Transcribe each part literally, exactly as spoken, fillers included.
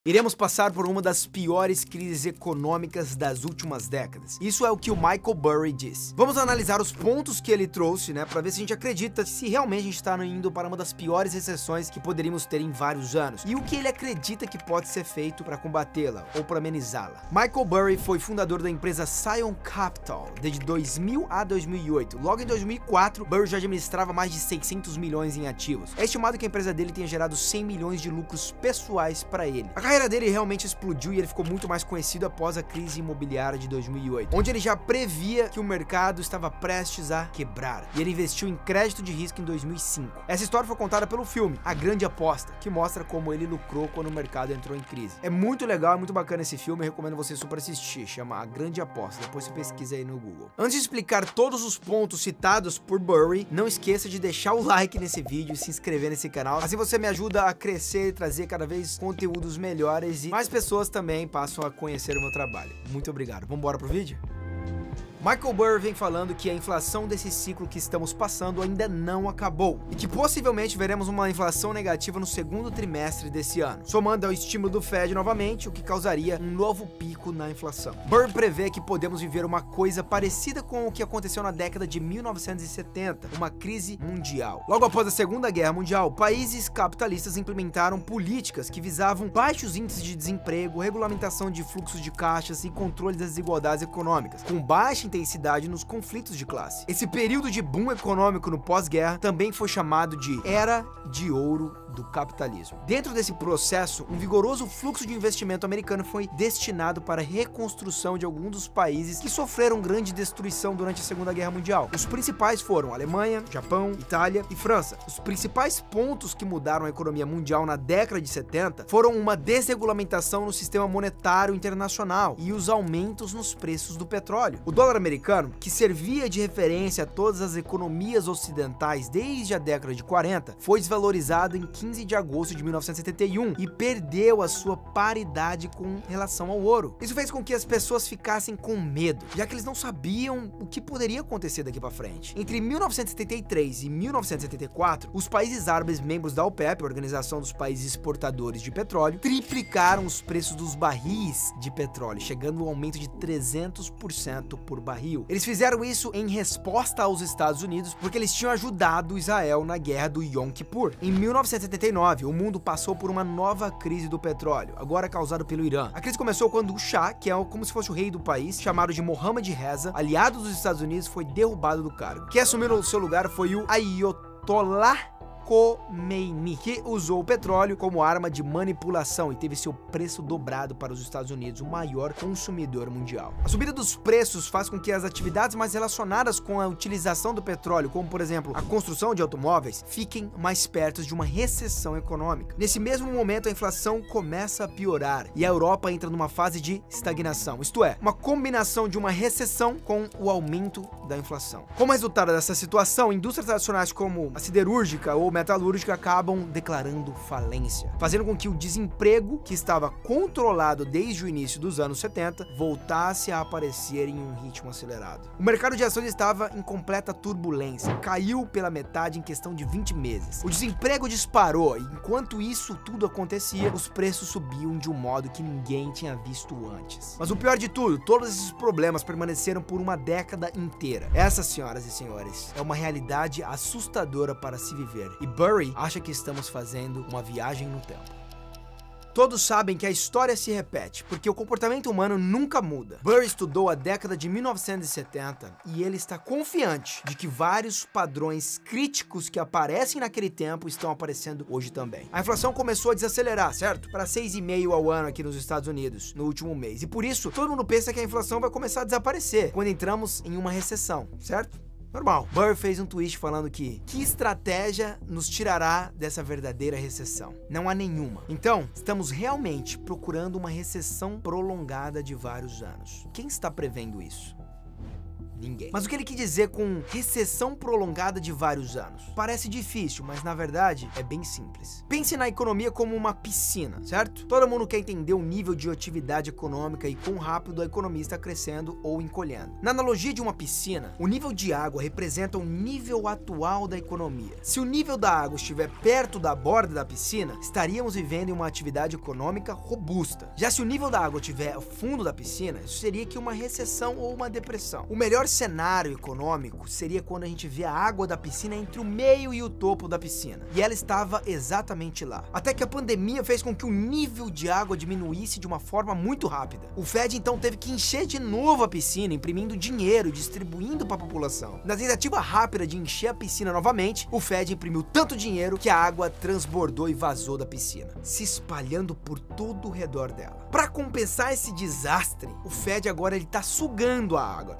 Iremos passar por uma das piores crises econômicas das últimas décadas. Isso é o que o Michael Burry diz. Vamos analisar os pontos que ele trouxe, né, para ver se a gente acredita se realmente a gente está indo para uma das piores recessões que poderíamos ter em vários anos, e o que ele acredita que pode ser feito para combatê-la ou para amenizá-la. Michael Burry foi fundador da empresa Scion Capital desde dois mil a dois mil e oito. Logo em dois mil e quatro, Burry já administrava mais de seiscentos milhões em ativos. É estimado que a empresa dele tenha gerado cem milhões de lucros pessoais para ele. A A carreira dele realmente explodiu e ele ficou muito mais conhecido após a crise imobiliária de dois mil e oito, onde ele já previa que o mercado estava prestes a quebrar, e ele investiu em crédito de risco em dois mil e cinco. Essa história foi contada pelo filme A Grande Aposta, que mostra como ele lucrou quando o mercado entrou em crise. É muito legal, é muito bacana esse filme, eu recomendo você super assistir, chama A Grande Aposta, depois você pesquisa aí no Google. Antes de explicar todos os pontos citados por Burry, não esqueça de deixar o like nesse vídeo e se inscrever nesse canal, assim você me ajuda a crescer e trazer cada vez conteúdos melhores e mais pessoas também passam a conhecer o meu trabalho. Muito obrigado. Vamos embora pro vídeo? Michael Burry vem falando que a inflação desse ciclo que estamos passando ainda não acabou e que possivelmente veremos uma inflação negativa no segundo trimestre desse ano, somando ao estímulo do Fed novamente, o que causaria um novo pico na inflação. Burry prevê que podemos viver uma coisa parecida com o que aconteceu na década de mil novecentos e setenta, uma crise mundial. Logo após a Segunda Guerra Mundial, países capitalistas implementaram políticas que visavam baixos índices de desemprego, regulamentação de fluxos de caixas e controle das desigualdades econômicas, com baixa intensidade nos conflitos de classe. Esse período de boom econômico no pós-guerra também foi chamado de Era de Ouro do capitalismo. Dentro desse processo, um vigoroso fluxo de investimento americano foi destinado para a reconstrução de alguns dos países que sofreram grande destruição durante a Segunda Guerra Mundial. Os principais foram Alemanha, Japão, Itália e França. Os principais pontos que mudaram a economia mundial na década de setenta foram uma desregulamentação no sistema monetário internacional e os aumentos nos preços do petróleo. O dólar americano, que servia de referência a todas as economias ocidentais desde a década de quarenta, foi desvalorizado em quinze de agosto de mil novecentos e setenta e um e perdeu a sua paridade com relação ao ouro. Isso fez com que as pessoas ficassem com medo, já que eles não sabiam o que poderia acontecer daqui para frente. Entre mil novecentos e setenta e três e mil novecentos e setenta e quatro, os países árabes membros da OPEP, a Organização dos Países Exportadores de Petróleo, triplicaram os preços dos barris de petróleo, chegando a um aumento de trezentos por cento por barril. Eles fizeram isso em resposta aos Estados Unidos, porque eles tinham ajudado Israel na guerra do Yom Kippur. Em mil novecentos e setenta e nove, o mundo passou por uma nova crise do petróleo, agora causada pelo Irã. A crise começou quando o Shah, que é como se fosse o rei do país, chamado de Mohammad Reza, aliado dos Estados Unidos, foi derrubado do cargo. Quem assumiu o seu lugar foi o Ayatollah Khomeini, que usou o petróleo como arma de manipulação e teve seu preço dobrado para os Estados Unidos, o maior consumidor mundial. A subida dos preços faz com que as atividades mais relacionadas com a utilização do petróleo, como por exemplo a construção de automóveis, fiquem mais perto de uma recessão econômica. Nesse mesmo momento, a inflação começa a piorar e a Europa entra numa fase de estagnação, isto é, uma combinação de uma recessão com o aumento da inflação. Como resultado dessa situação, indústrias tradicionais como a siderúrgica ou metalúrgica acabam declarando falência, fazendo com que o desemprego, que estava controlado desde o início dos anos setenta, voltasse a aparecer em um ritmo acelerado. O mercado de ações estava em completa turbulência, caiu pela metade em questão de vinte meses. O desemprego disparou e enquanto isso tudo acontecia, os preços subiam de um modo que ninguém tinha visto antes. Mas o pior de tudo, todos esses problemas permaneceram por uma década inteira. Essa, senhoras e senhores, é uma realidade assustadora para se viver. E Burry acha que estamos fazendo uma viagem no tempo. Todos sabem que a história se repete, porque o comportamento humano nunca muda. Burry estudou a década de mil novecentos e setenta e ele está confiante de que vários padrões críticos que aparecem naquele tempo estão aparecendo hoje também. A inflação começou a desacelerar, certo? Para seis vírgula cinco ao ano aqui nos Estados Unidos, no último mês. E por isso, todo mundo pensa que a inflação vai começar a desaparecer quando entramos em uma recessão, certo? Normal. Burry fez um tweet falando que que estratégia nos tirará dessa verdadeira recessão? Não há nenhuma. Então, estamos realmente procurando uma recessão prolongada de vários anos. Quem está prevendo isso? Ninguém. Mas o que ele quis dizer com recessão prolongada de vários anos? Parece difícil, mas na verdade é bem simples. Pense na economia como uma piscina, certo? Todo mundo quer entender o nível de atividade econômica e quão rápido a economia está crescendo ou encolhendo. Na analogia de uma piscina, o nível de água representa o nível atual da economia. Se o nível da água estiver perto da borda da piscina, estaríamos vivendo em uma atividade econômica robusta. Já se o nível da água estiver ao fundo da piscina, isso seria que uma recessão ou uma depressão. O melhor cenário econômico seria quando a gente vê a água da piscina entre o meio e o topo da piscina. E ela estava exatamente lá. Até que a pandemia fez com que o nível de água diminuísse de uma forma muito rápida. O Fed então teve que encher de novo a piscina, imprimindo dinheiro e distribuindo para a população. Na tentativa rápida de encher a piscina novamente, o Fed imprimiu tanto dinheiro que a água transbordou e vazou da piscina, se espalhando por todo o redor dela. Para compensar esse desastre, o Fed agora ele tá sugando a água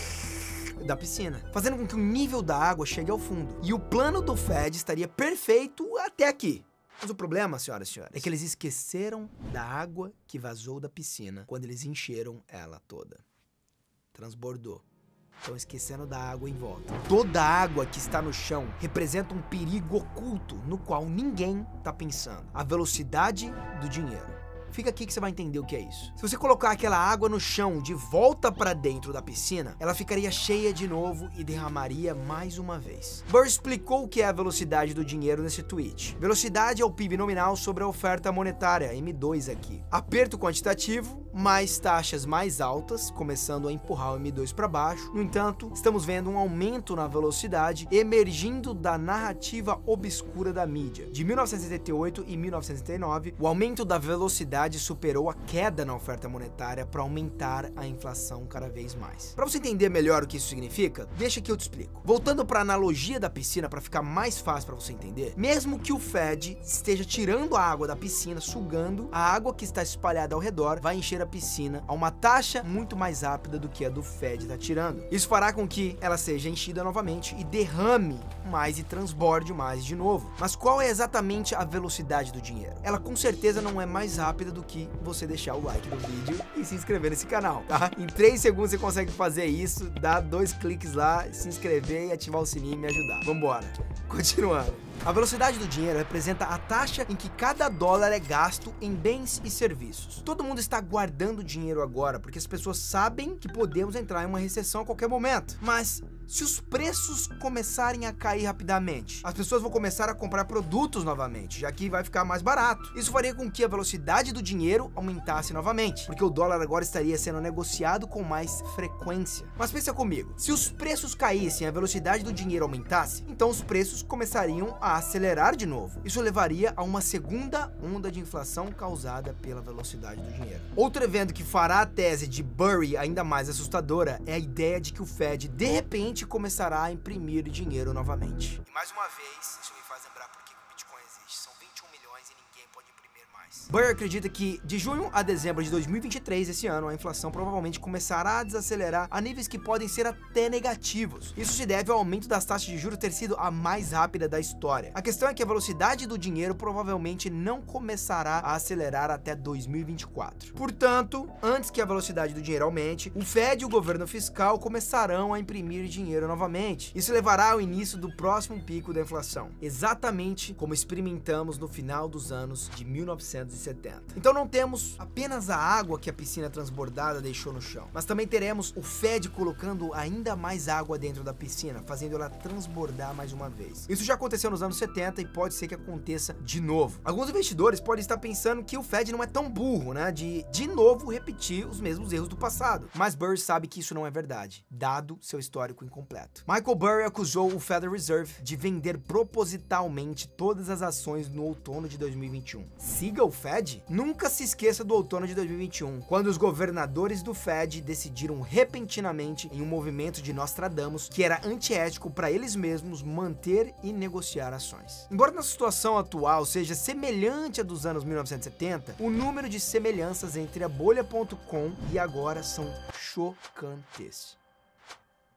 da piscina, fazendo com que o nível da água chegue ao fundo. E o plano do Fed estaria perfeito até aqui. Mas o problema, senhoras e senhores, é que eles esqueceram da água que vazou da piscina quando eles encheram ela toda. Transbordou. Estão esquecendo da água em volta. Toda a água que está no chão representa um perigo oculto no qual ninguém está pensando. A velocidade do dinheiro. Fica aqui que você vai entender o que é isso. Se você colocar aquela água no chão de volta para dentro da piscina, ela ficaria cheia de novo e derramaria mais uma vez. Burr explicou o que é a velocidade do dinheiro nesse tweet. Velocidade é o P I B nominal sobre a oferta monetária, M dois aqui. Aperto quantitativo, mais taxas mais altas, começando a empurrar o M dois para baixo. No entanto, estamos vendo um aumento na velocidade emergindo da narrativa obscura da mídia. De mil novecentos e setenta e oito e mil novecentos e setenta e nove, o aumento da velocidade superou a queda na oferta monetária para aumentar a inflação cada vez mais. Para você entender melhor o que isso significa, deixa que eu te explico. Voltando para a analogia da piscina para ficar mais fácil para você entender, mesmo que o Fed esteja tirando a água da piscina, sugando, a água que está espalhada ao redor vai encher a piscina a uma taxa muito mais rápida do que a do Fed está tirando. Isso fará com que ela seja enchida novamente e derrame mais e transborde mais de novo. Mas qual é exatamente a velocidade do dinheiro? Ela com certeza não é mais rápida do que você deixar o like no vídeo e se inscrever nesse canal, tá? Em três segundos você consegue fazer isso, dá dois cliques lá, se inscrever e ativar o sininho e me ajudar. Vambora! Continuando. A velocidade do dinheiro representa a taxa em que cada dólar é gasto em bens e serviços. Todo mundo está guardando dinheiro agora porque as pessoas sabem que podemos entrar em uma recessão a qualquer momento. Mas se os preços começarem a cair rapidamente, as pessoas vão começar a comprar produtos novamente, já que vai ficar mais barato. Isso faria com que a velocidade do dinheiro aumentasse novamente, porque o dólar agora estaria sendo negociado com mais frequência. Mas pensa comigo, se os preços caíssem e a velocidade do dinheiro aumentasse, então os preços começariam a acelerar de novo. Isso levaria a uma segunda onda de inflação causada pela velocidade do dinheiro. Outro evento que fará a tese de Burr ainda mais assustadora é a ideia de que o Fed, de repente, começará a imprimir dinheiro novamente. E mais uma vez, isso me faz lembrar por que o Bitcoin existe. São vinte e um milhões e ninguém pode imprimir mais. Burr acredita que de junho a dezembro de dois mil e vinte e três, esse ano, a inflação provavelmente começará a desacelerar a níveis que podem ser até negativos. Isso se deve ao aumento das taxas de juros ter sido a mais rápida da história. A questão é que a velocidade do dinheiro provavelmente não começará a acelerar até dois mil e vinte e quatro. Portanto, antes que a velocidade do dinheiro aumente, o Fed e o governo fiscal começarão a imprimir dinheiro novamente. Isso levará ao início do próximo pico da inflação, exatamente como experimentamos no final dos anos de mil novecentos e setenta. Então não temos apenas a água que a piscina transbordada deixou no chão, mas também teremos o Fed colocando ainda mais água dentro da piscina, fazendo ela transbordar mais uma vez. Isso já aconteceu nos anos setenta e pode ser que aconteça de novo. Alguns investidores podem estar pensando que o Fed não é tão burro, né, de de novo repetir os mesmos erros do passado. Mas Burr sabe que isso não é verdade, dado seu histórico incompleto. Michael Burry acusou o Federal Reserve de vender propositalmente todas as ações no outono de dois mil e vinte e um. Siga o Fed? Nunca se esqueça do outono de dois mil e vinte e um, quando os governadores do Fed decidiram repentinamente em um movimento de Nostradamus que era antiético para eles mesmos manter e negociar ações. Embora nossa situação atual seja semelhante à dos anos mil novecentos e setenta, o número de semelhanças entre a bolha ponto com e agora são chocantes.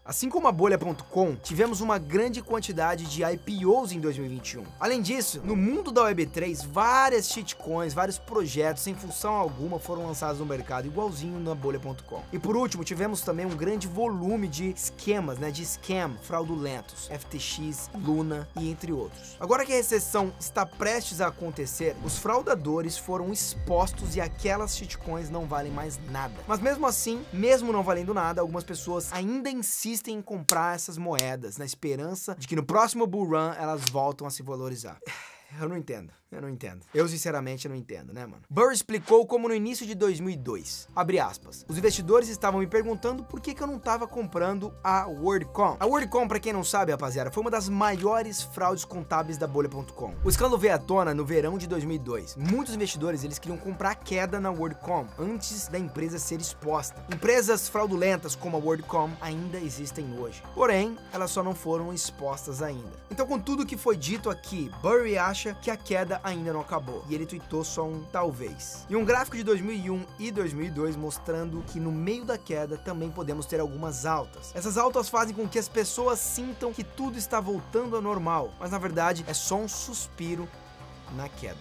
Assim como a bolha ponto com, tivemos uma grande quantidade de I P Os em dois mil e vinte e um. Além disso, no mundo da Web três, várias shitcoins, vários projetos sem função alguma foram lançados no mercado, igualzinho na bolha ponto com. E por último, tivemos também um grande volume de esquemas, né, de scam fraudulentos, F T X, Luna e entre outros. Agora que a recessão está prestes a acontecer, os fraudadores foram expostos e aquelas shitcoins não valem mais nada. Mas mesmo assim, mesmo não valendo nada, algumas pessoas ainda insistem em comprar essas moedas, na esperança de que no próximo bull run elas voltam a se valorizar. Eu não entendo, eu não entendo. Eu sinceramente não entendo, né, mano? Burry explicou como no início de dois mil e dois, abre aspas, os investidores estavam me perguntando por que que eu não tava comprando a WorldCoin. A WorldCoin, pra quem não sabe, rapaziada, foi uma das maiores fraudes contábeis da bolha ponto com. O escândalo veio à tona no verão de dois mil e dois. Muitos investidores, eles queriam comprar a queda na WorldCoin antes da empresa ser exposta. Empresas fraudulentas como a WorldCoin ainda existem hoje. Porém, elas só não foram expostas ainda. Então, com tudo que foi dito aqui, Burry acha que a queda ainda não acabou, e ele tweetou só um talvez. E um gráfico de dois mil e um e dois mil e dois mostrando que no meio da queda também podemos ter algumas altas. Essas altas fazem com que as pessoas sintam que tudo está voltando ao normal, mas na verdade é só um suspiro na queda.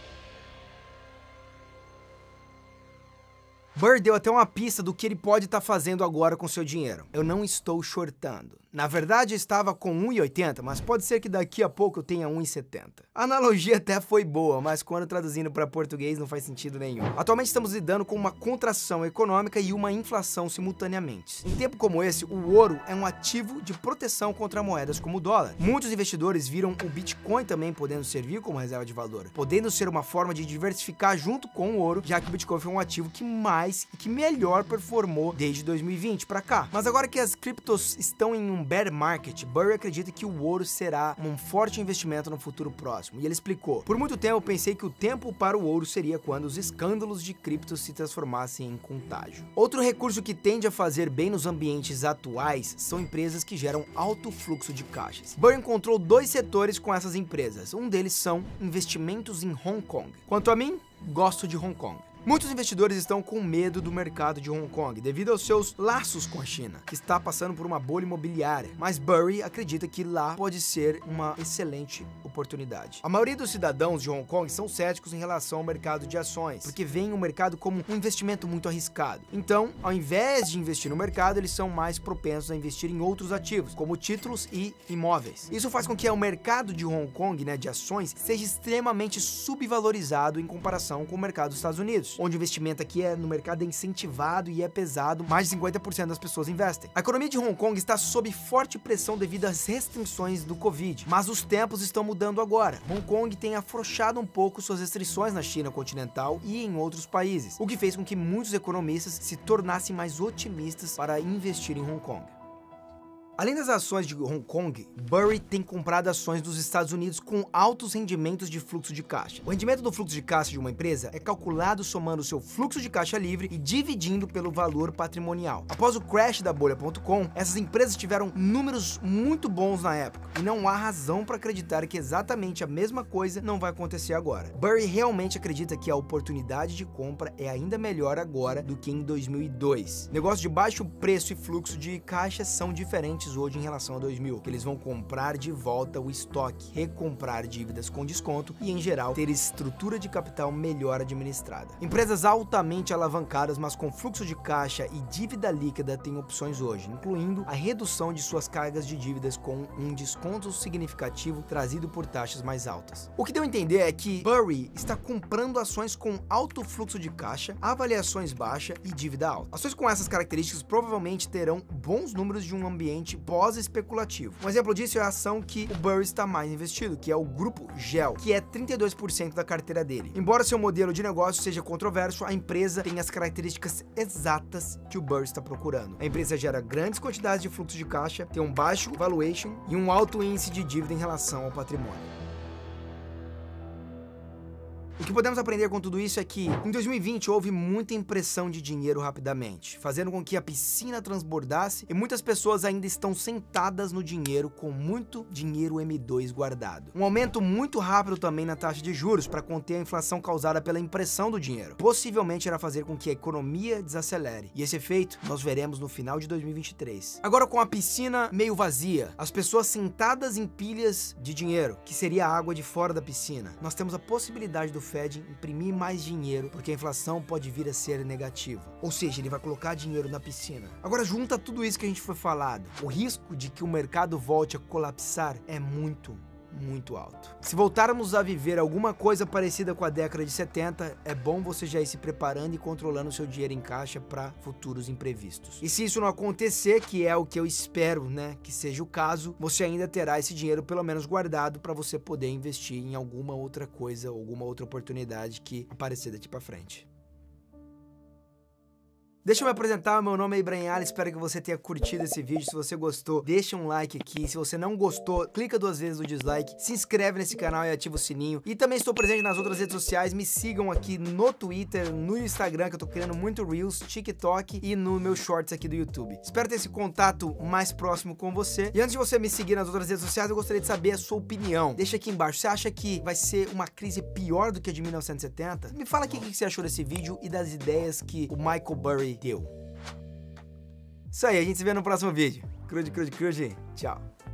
Burry deu até uma pista do que ele pode estar fazendo agora com seu dinheiro. Eu não estou shortando. Na verdade, eu estava com um e oitenta, mas pode ser que daqui a pouco eu tenha um e setenta. A analogia até foi boa, mas quando traduzindo para português não faz sentido nenhum. Atualmente estamos lidando com uma contração econômica e uma inflação simultaneamente. Em tempo como esse, o ouro é um ativo de proteção contra moedas como o dólar. Muitos investidores viram o Bitcoin também podendo servir como reserva de valor, podendo ser uma forma de diversificar junto com o ouro, já que o Bitcoin foi um ativo que mais e que melhor performou desde dois mil e vinte para cá. Mas agora que as criptos estão em um bear market, Burry acredita que o ouro será um forte investimento no futuro próximo. E ele explicou: por muito tempo eu pensei que o tempo para o ouro seria quando os escândalos de criptos se transformassem em contágio. Outro recurso que tende a fazer bem nos ambientes atuais são empresas que geram alto fluxo de caixas. Burry encontrou dois setores com essas empresas. Um deles são investimentos em Hong Kong. Quanto a mim, gosto de Hong Kong. Muitos investidores estão com medo do mercado de Hong Kong devido aos seus laços com a China, que está passando por uma bolha imobiliária, mas Burry acredita que lá pode ser uma excelente oportunidade. A maioria dos cidadãos de Hong Kong são céticos em relação ao mercado de ações, porque veem o mercado como um investimento muito arriscado. Então, ao invés de investir no mercado, eles são mais propensos a investir em outros ativos, como títulos e imóveis. Isso faz com que o mercado de Hong Kong, né, de ações, seja extremamente subvalorizado em comparação com o mercado dos Estados Unidos, onde o investimento aqui é no mercado é incentivado e é pesado, mais de cinquenta por cento das pessoas investem. A economia de Hong Kong está sob forte pressão devido às restrições do Covid, mas os tempos estão mudando agora. Hong Kong tem afrouxado um pouco suas restrições na China continental e em outros países, o que fez com que muitos economistas se tornassem mais otimistas para investir em Hong Kong. Além das ações de Hong Kong, Burry tem comprado ações dos Estados Unidos com altos rendimentos de fluxo de caixa. O rendimento do fluxo de caixa de uma empresa é calculado somando o seu fluxo de caixa livre e dividindo pelo valor patrimonial. Após o crash da bolha ponto com, essas empresas tiveram números muito bons na época, e não há razão para acreditar que exatamente a mesma coisa não vai acontecer agora. Burry realmente acredita que a oportunidade de compra é ainda melhor agora do que em dois mil e dois. Negócios de baixo preço e fluxo de caixa são diferentes hoje em relação a dois mil, que eles vão comprar de volta o estoque, recomprar dívidas com desconto e, em geral, ter estrutura de capital melhor administrada. Empresas altamente alavancadas, mas com fluxo de caixa e dívida líquida têm opções hoje, incluindo a redução de suas cargas de dívidas com um desconto significativo trazido por taxas mais altas. O que deu a entender é que Burry está comprando ações com alto fluxo de caixa, avaliações baixas e dívida alta. Ações com essas características provavelmente terão bons números de um ambiente pós-especulativo. Um exemplo disso é a ação que o Burry está mais investido, que é o grupo Gel, que é trinta e dois por cento da carteira dele. Embora seu modelo de negócio seja controverso, a empresa tem as características exatas que o Burry está procurando. A empresa gera grandes quantidades de fluxo de caixa, tem um baixo valuation e um alto índice de dívida em relação ao patrimônio. O que podemos aprender com tudo isso é que em dois mil e vinte houve muita impressão de dinheiro rapidamente, fazendo com que a piscina transbordasse e muitas pessoas ainda estão sentadas no dinheiro com muito dinheiro M dois guardado. Um aumento muito rápido também na taxa de juros para conter a inflação causada pela impressão do dinheiro, possivelmente irá fazer com que a economia desacelere, e esse efeito nós veremos no final de dois mil e vinte e três. Agora, com a piscina meio vazia, as pessoas sentadas em pilhas de dinheiro, que seria a água de fora da piscina, nós temos a possibilidade do Fed imprimir mais dinheiro, porque a inflação pode vir a ser negativa. Ou seja, ele vai colocar dinheiro na piscina. Agora, junta tudo isso que a gente foi falado, o risco de que o mercado volte a colapsar é muito, muito alto. Se voltarmos a viver alguma coisa parecida com a década de setenta, é bom você já ir se preparando e controlando o seu dinheiro em caixa para futuros imprevistos. E se isso não acontecer, que é o que eu espero, né, que seja o caso, você ainda terá esse dinheiro pelo menos guardado para você poder investir em alguma outra coisa, alguma outra oportunidade que aparecer daqui para frente. Deixa eu me apresentar, meu nome é Ibrahim Ali, espero que você tenha curtido esse vídeo. Se você gostou, deixa um like aqui. Se você não gostou, clica duas vezes no dislike, se inscreve nesse canal e ativa o sininho. E também estou presente nas outras redes sociais, me sigam aqui no Twitter, no Instagram, que eu tô criando muito Reels, TikTok e no meu Shorts aqui do YouTube. Espero ter esse contato mais próximo com você. E antes de você me seguir nas outras redes sociais, eu gostaria de saber a sua opinião. Deixa aqui embaixo, você acha que vai ser uma crise pior do que a de mil novecentos e setenta? Me fala aqui o que você achou desse vídeo e das ideias que o Michael Burry deu. Isso aí, a gente se vê no próximo vídeo. Crude, crude, crude. Tchau.